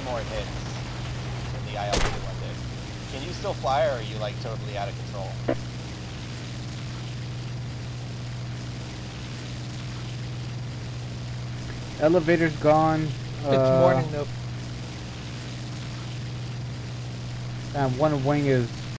more hits than the IL-2 one did. Can you still fly, or are you like totally out of control? Elevator's gone. It's morning though. And one wing is